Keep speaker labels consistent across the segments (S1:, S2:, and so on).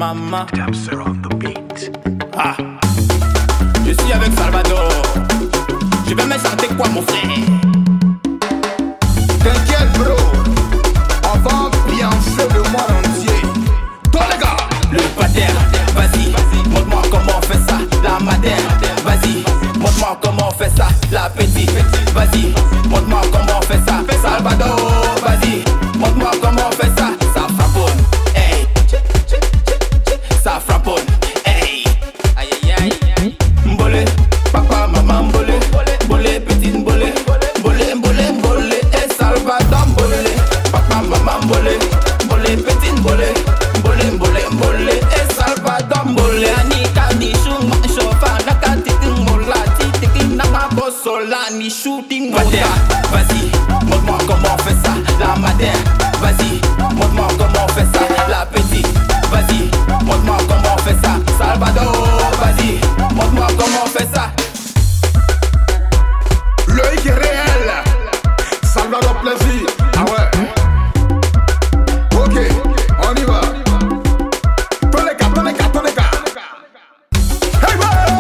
S1: maman.
S2: Dapser on the beat.
S1: Ah, je suis avec Salvador. Je vais me chanter quoi, mon frère?
S3: T'inquiète, bro. On va ambiancer le monde entier. Toi, les gars.
S1: Le pater, vas-y, montre-moi comment on fait ça. La madère, vas-y, montre-moi comment on fait ça. La petite, vas-y, montre-moi comment on fait ça. Salvador, vas-y, montre-moi comment on fait ça. Ça frapponne, hey. Ça frapponne, hey. Aïe aïe aïe. Mbolé, papa, maman, mbolé. Mbolé, petite mbolé. Mbolé, mbolé, mbolé. Et Salvador, mbolé. Papa, maman, mbolé. Mbolé, petite mbolé. Mbolé, mbolé, mbolé. Et Salvador, mbolé. Anika, ni chou, ma chofa. Naka, titi, mola. Titi, nama, bosola. Ni shooting, mola. Vas-y, montre-moi comment on fait ça. La madère, vas-y, montre-moi comment on fait ça. La petite, vas-y, montre-moi comment on fait ça. Salvador, vas-y, montre-moi comment on fait ça.
S3: Loïc est réel. Salvador plaisir. Ah ouais. Ok, on y va. Tous les gars, tous les gars, tous les gars. Hey,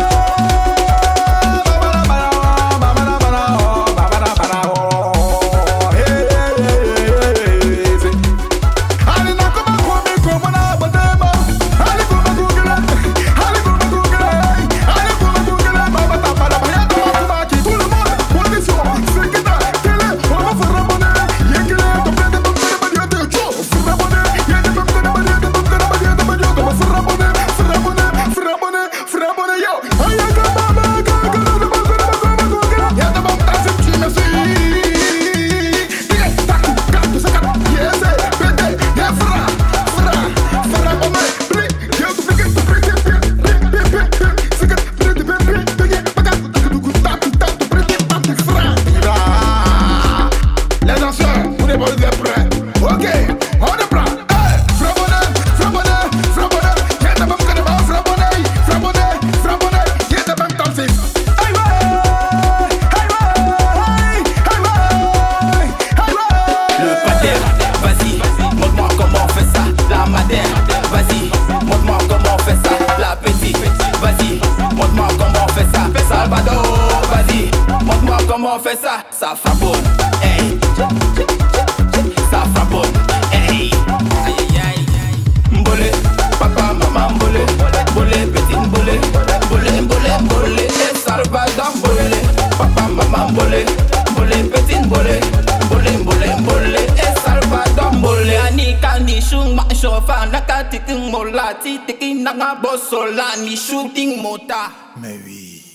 S1: comment on fait ça? Ça frapponne, hey. Ça frapponne, hey. Aïe aïe aïe. Mbolé, papa, maman, mbolé. Mbolé, petite mbolé. Mbolé, mbolé, mbolé. Et Salvador, mbolé. Papa, maman, mbolé. Mbolé, petite mbolé. Mbolé, mbolé, mbolé. Et Salvador, mbolé. Anika, ni chou, ma chofa. Naka, titi, mola. Titi, nanga, bosola. Ni shooting, mota.
S2: Mais oui.